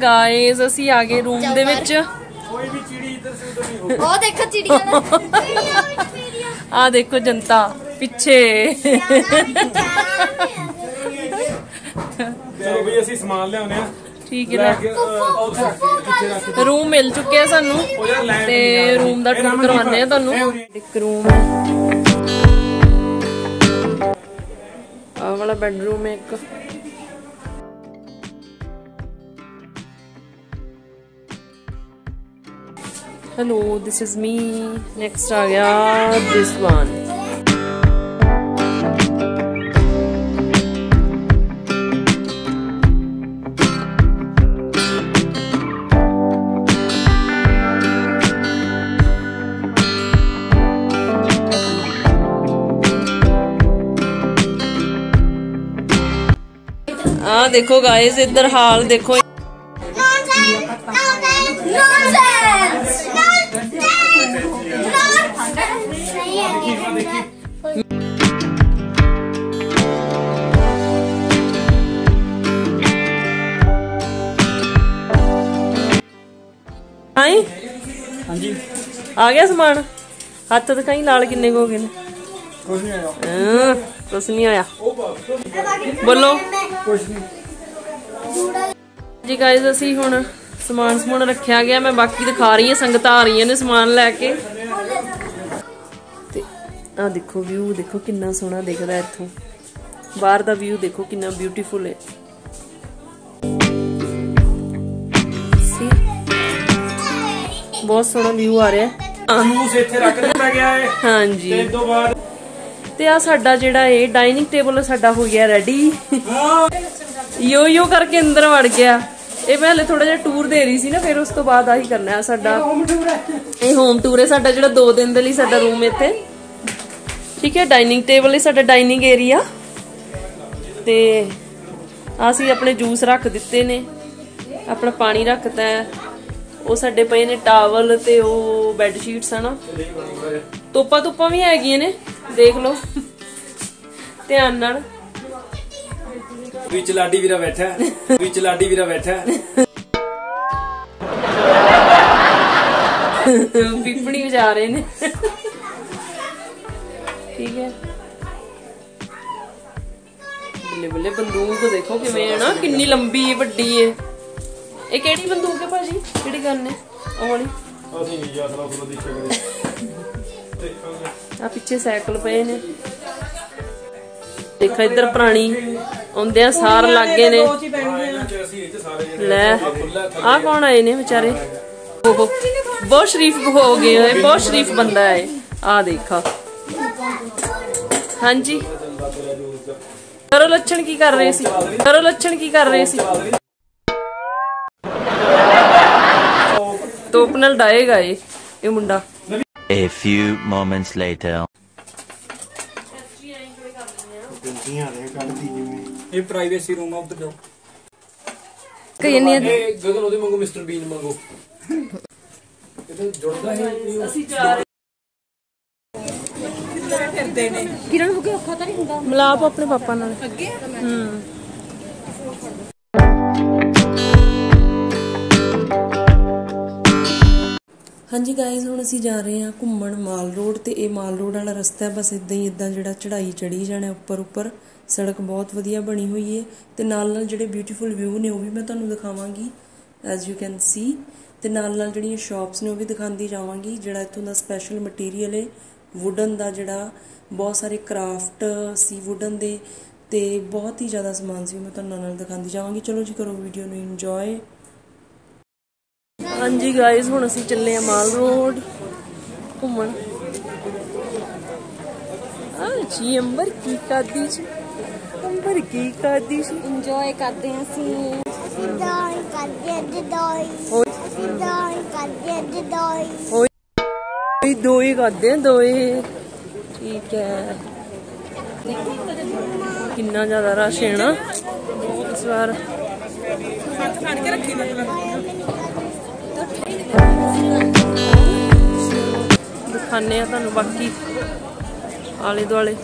Guys ਅਸੀਂ ਆ ਗਏ रूम ਦੇ ਵਿੱਚ। कोई भी चिड़ी इधर से उधर नहीं होगी। ओ देखो चिड़िया आ देखो जनता पिछे। चलो भाई ਅਸੀਂ ਸਮਾਨ ਲਿਆਉਣੇ ਆ। ठीक है रूम मिल चुके हैं सानू ते रूम दा टूर करवाने हैं तुहानू। एक रूम है आ वाला बेडरूम है एक। Hello this is me. Next आ गया दिस वन। हाँ देखो गाइस इधर हाल देखो। हाँ जी आ गया सामान। हाथ दिखाई लाल किन्ने हो गए ने। कुछ नहीं आया। कुछ नहीं आया बोलो कुछ नहीं जी गाइस। असी हुण समान समून रखा गया। मैं बाकी दिखा रही हूँ संगत आ रही ने समान लैके। आ देखो व्यू देखो कितना सोहना दिखदा इत्थों। बाहर दा व्यू देखो कितना ब्यूटीफुल है। बहुत सोहना व्यू आ रहा है। जूस इत्थे रख दिता गया है। हाँ जी ते दो बाद ते आ साडा जेड़ा है डाइनिंग टेबल साडा हो गया रेडी। यो यो करके अंदर वड़ गया। ये मैं हले थोड़ा जिहा टूर दे रही सी ना फिर उस तो बाद आही करना है साडा। ये होम टूर है साडा जेड़ा 2 दिन दे लई साडा रूम इत्थे। ठीक है डाइनिंग टेबल है साडा डाइनिंग एरिया ते असीं अपने जूस रख दिते ने। अपना पानी रखता है। वो साडे पए ने टावल ते वो बेडशीट्स है ना। तोपा तुपा भी हैगियां ने देख लो ध्यान नाल। बीच लाडी वीरा बैठा है। बीच लाडी वीरा बैठा है। पिपणी बजा रहे ने। ठीक है बल्ले बल्ले बंदूक देखो किवें है ना कितनी लंबी वड्डी है। ये केड़ी बंदूक है भाजी केड़ी गन है ओ वाली। ਅਸੀਂ ਨਹੀਂ ਜਾ ਸਕਦਾ ਉਹਦੇ ਸ਼ਕਲ आ पिछे साइकिल पे ने। देखो इधर पुरानी आंदे सार लागे ने। ले आ कौन आए ने बेचारे। बहुत शरीफ हो गए हैं। बहुत शरीफ बंदा है। आ देखा हाँ जी करो लक्षण की कर रहे सी। करो लक्षण की कर रहे सी। तो अपना डाएगा ये मुंडा। A few moments later. ये प्राइवेसी रूम है उधर जाओ। कहीं नहीं ए गगन ओदे मंगो मिस्टर बीन मंगो। ये तो जुड़दा है। ਅਸੀਂ ਜਾ ਰਹੇ ਫਿਰਦੇ ਨੇ ਕਿਰਨ ਹੋ ਕੇ ਔਖਾ ਤਾਂ ਨਹੀਂ ਹੁੰਦਾ। ਮਿਲਾਪ ਆਪਣੇ ਪਾਪਾ ਨਾਲ ਅੱਗੇ हाँ जी गाइज हुण असीं जा रहे हैं घूमण माल रोड। तो ये माल रोड वाला रस्ता है बस इदां ही इदां जिहड़ा चढ़ाई चढ़ी जाना उपर उपर। सड़क बहुत वधिया बनी हुई है तो नाल नाल जिहड़े ब्यूटीफुल व्यू ने वो भी मैं तुहानूं दिखावांगी एज यू कैन सी। तो नाल नाल जिहड़ियां शॉप्स ने वो भी दिखांदी जावांगी। जिहड़ा इत्थों दा स्पैशल मटीरीयल है वुडन दा जिहड़ा बहुत सारे क्राफ्ट सी वुडन दे ते बहुत ही ज़्यादा समान सी मैं तुहानूं नाल दिखांदी जावांगी। चलो जी करो वीडियो नूं इंजॉय। हाँ जी गाइज हुण असीं चले माल रोड घूमण। जी अंबर की खादी सी। अंबर की खादी सी इंजॉय करते हैं असीं। दो ही करते हैं दो ही। ठीक है कितना ज्यादा रश है ना इस बार। दिखाने तुहानू बाकी आले दुआले।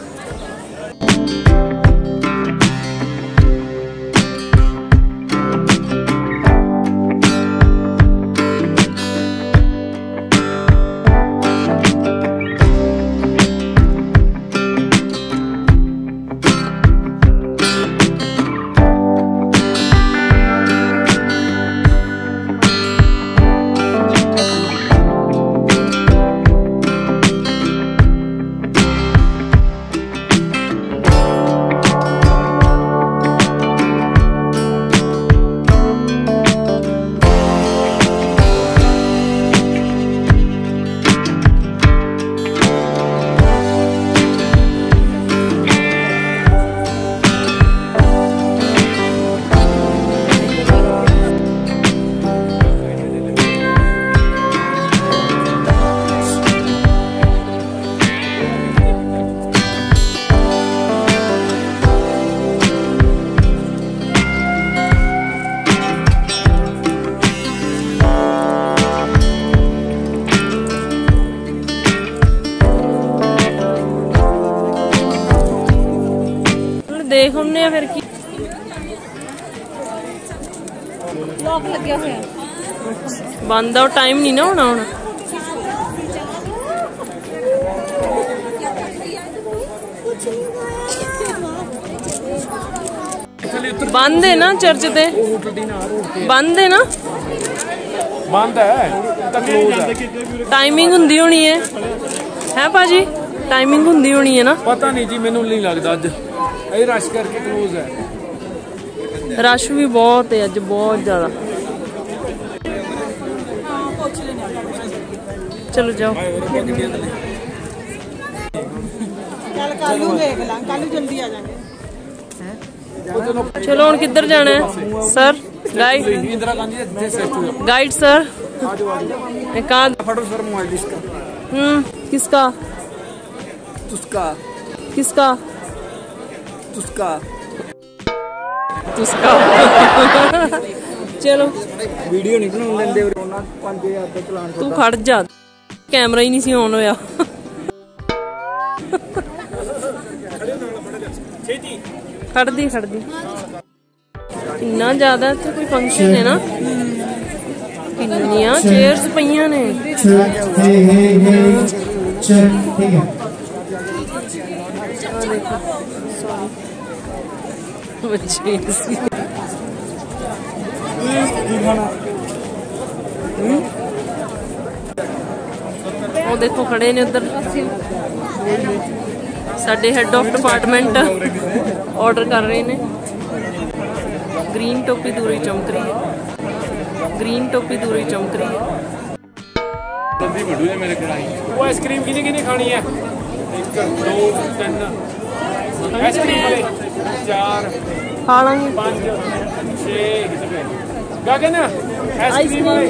दिखाने आ फिर की लॉक लगे हुए बंद आ टाइम नहीं ना होना हुण बंद है ना चर्च ते बंद है ना बंद है क्लोज है टाइमिंग हुंदी होनी है भाजी टाइमिंग हुंदी होनी है ना पता नहीं जी मैनू नहीं लगता अज ये रश करके क्लोज है रश भी बहुत है अज बहुत ज्यादा चलो जाओ चलो हुण किधर जाना है sir guide Indira Gandhi guide sir कहाँ फटो सर मोबाइल इसका किसका तुस्का किसका तुस्का तुस्का चलो वीडियो नहीं बनाउण दिंदे ਉਹਨਾਂ 5000 ਦਾ ਚਲਾਨ तू खड़ जा कैमरा ही नहीं सी ऑन होया खड़ दी इन्ना ज्यादा इत्थे कोई फंक्शन है ना किन्नियां चेयर्स पईयां ने बच्चे वो देखो खड़े ने उधर साडे हेड ऑफ डिपार्टमेंट ऑर्डर कर रहे ने ग्रीन टोपी दूर ही चमक रही है ग्रीन टोपी दूर ही चमक रही है वो आइसक्रीम किने खानी है 1 2 3 आइसक्रीम वाले 4 खा लांगे 5 6 गगन आइसक्रीम वाले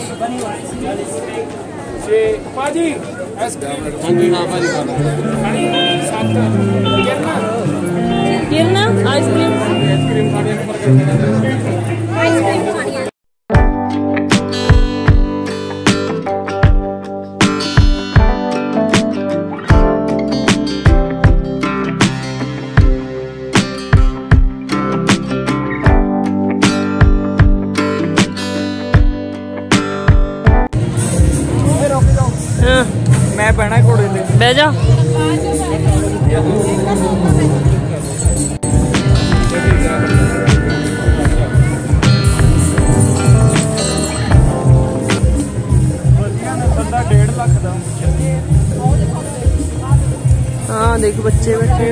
6 पाजी आइसक्रीम हां पाजी खानी 7 किरना आइसक्रीम खानी मैं बहना घोड़े पे बह जा हाँ देख बच्चे बैठे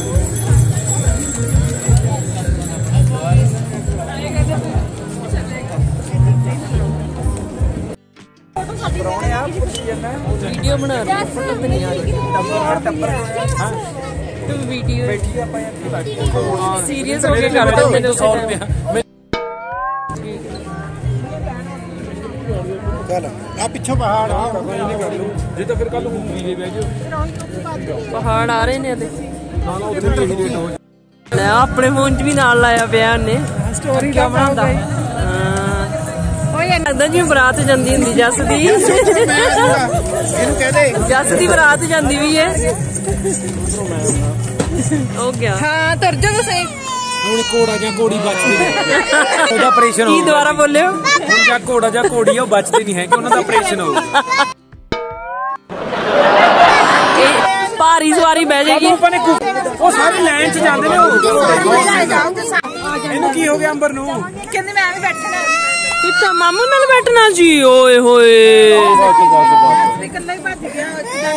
वीडियो बना रहे वीडियो सीरियस होके कर देते 100 रुपया चल आ पिछो पहाड़ जे तो फिर कल घूम ले बैठ जाओ पहाड़ आ रहे ने अपने फोन च भी नाल लाया पिया ने स्टोरी क्या बनांदा लगदा जी बरात जांदी हुंदी जस दी जस दी बरात जांदी भी है हो गया हाँ तुर जाओ तुसीं ਹੁਣ ਘੋੜਾ ਜਾਂ ਘੋੜੀ ਬਚਦੀ ਨਹੀਂ ਉਹਦਾ ਆਪਰੇਸ਼ਨ ਕੀ ਦੁਬਾਰਾ ਬੋਲਿਓ ਹੁਣ ਜਾਂ ਘੋੜਾ ਜਾਂ ਘੋੜੀ ਉਹ ਬਚਦੇ ਨਹੀਂ ਹੈ ਕਿ ਉਹਨਾਂ ਦਾ ਆਪਰੇਸ਼ਨ ਹੋਊ ਭਾਰੀ ਸਵਾਰੀ ਬਹਿ ਜਾਏਗੀ ਉਹ ਸਾਰੇ ਲਾਈਨ 'ਚ ਜਾਂਦੇ ਨੇ ਇਹਨੂੰ ਕੀ ਹੋ ਗਿਆ ਅੰਬਰ ਨੂੰ ਕਹਿੰਦੇ ਮੈਂ ਵੀ ਬੈਠਣਾ ਕਿੱਥੇ ਮਾਮੂ ਨਾਲ ਬੈਠਣਾ ਜੀ ਓਏ ਹੋਏ ਇਕੱਲਾ ਹੀ ਭੱਜ ਗਿਆ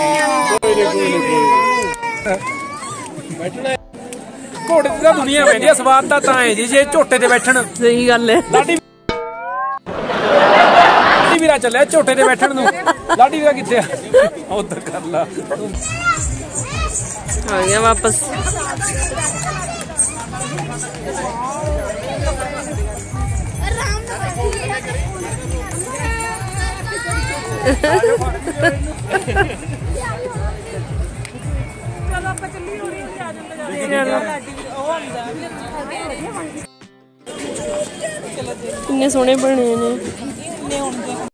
ਬੈਠਣਾ ਘੋੜੇ ਦੀ ਤਾਂ ਦੁਨੀਆ ਬੈਠੀ ਆ ਸਵਾਦ ਤਾਂ ਹੈ ਜੀ ਜੇ ਝੋਟੇ ਤੇ ਬੈਠਣ ਸਹੀ ਗੱਲ ਹੈ ਲਾਡੀ ਵੀਰਾ ਚੱਲਿਆ ਝੋਟੇ ਤੇ ਬੈਠਣ ਨੂੰ ਲਾਡੀ ਵੀਰਾ ਕਿੱਥੇ ਆ ਉਧਰ ਕਰ ਲਾ आ गया वापस किन्ने सोहने बने ने